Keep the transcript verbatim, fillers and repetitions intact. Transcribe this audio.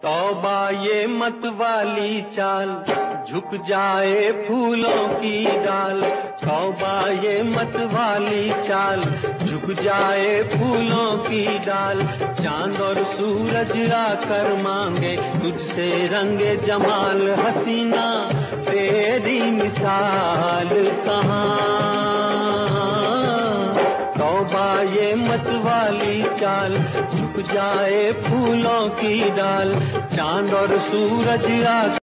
तौबा ये मत वाली चाल, झुक जाए फूलों की डाल। तौबा ये मत वाली चाल, झुक जाए फूलों की डाल। चांद और सूरज आकर मांगे तुझसे रंगे जमाल। हसीना तेरी मिसाल कहाँ। तौबा ये मत वाली चाल, झुक जाए फूलों की डाल। चांद और सूरज आ